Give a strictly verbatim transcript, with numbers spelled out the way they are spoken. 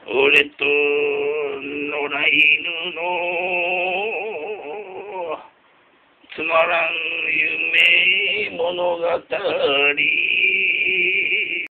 俺と野良犬のつまらん夢物語